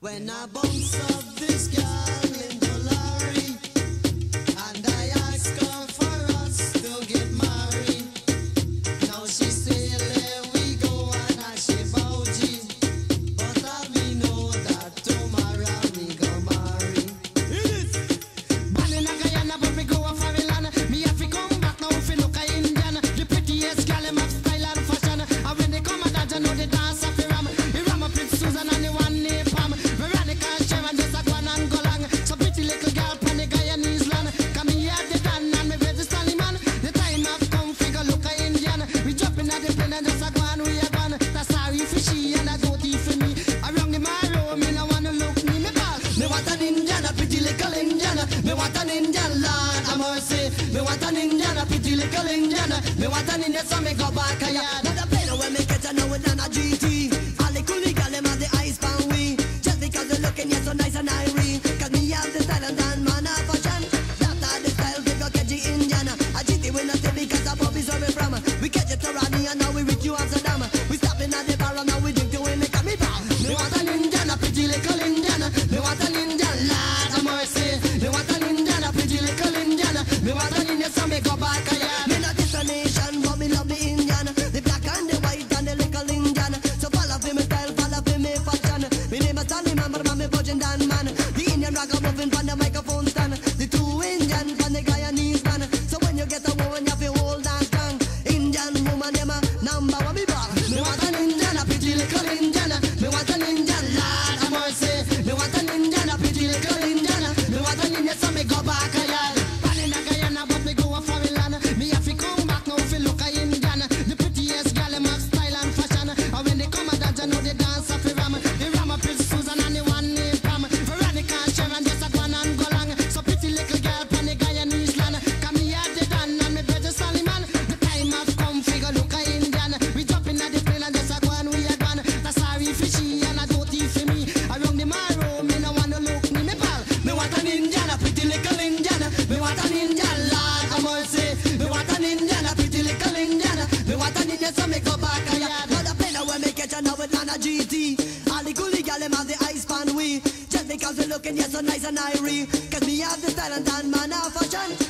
When I bounce up this girl in the lorry, and I ask her for us to get married. Now she say, there we go, and I say, Bougie. But I me know that tomorrow me go marry. Born in a Guyana, but me go a foreign land. Me have to come back now if you look a Indian. The prettiest girl, them have style and fashion. And when they come a dance, you know they dance off the ram. The ram up with Susan and the one named Pam. Veronica Sharon just a go and go long. So pretty little girl from the Guyanese land. Come here the Dan and me ready Stanley man. The time have come, figure look a Indian. We jumping at the plane and just a go and we a gone. That's sorry for she and I don't for me. Around the marrow, me no wanna look me ball. Me want an Indian, a pretty little Indian. Me want an Indian, Lord have mercy. Me want an Indian, a pretty little Indian. Me want an Indian, so me go back a yard. Not a plane when me catch a now with a GT. All the coolie girl, them have the eyes pan we. Just because they looking yet so nice and irie. Cause me have the style and dan man a fashion. That are the style, we go catch the Indian. A GT we not take because a pub is where we from. We catch it to Rodney and now we reach you Amsterdam. We stopping at the bar and now we drink to win the come me bar. Me want an Indian, a pretty little Indian. Me want an Indian, Lord have mercy. Me want an Indian, a pretty little Indian. Me want an Indian, so me go back a yard. Me not this a nation, but me love the Indian. The black and the white and the little Indian. So follow for me style, follow for me fashion. Me name is Stanley man, but me Virgin Dan man. The Indian ragamuffin from the microphone stand. The two Indian from the Guyanese man. So when you get a woman, you have to hold on strong. Indian woman, them a number one me ball. Me want an Indian, a pretty little Indian. Me want an Indian, Lord have mercy. Me want an Indian, a pretty little Indian. Me want an Indian, so me go back a yard. Born in a Guyana, but me go a foreign land. Me have to come back now if you look a Indian. The prettiest girl, them have style and fashion. And when they come a dance, you know they dance off the ram. The ram up with Susan and the one named Pam. Veronica Sharon just a go and go long. So pretty little girl from the Guyanese land. Come here the Dan and me brother Stanley man. The time have come, figure look a Indian. We jumping at the plane and just a go and we a gone. That's sorry for she and I don't for me. Around the marrow, me no wanna look me pal. Me want an Indian, a pretty little Indian. Me want an Indian, Lord have mercy. Me want an Indian, a pretty little Indian. Me want an Indian, so me go back a yard. Not a plane when me catch a now with a GT. All the coolie girl, them have the eyes pan we. Just because we looking yes so nice and irie. Cause me have the style and dan man a fashion.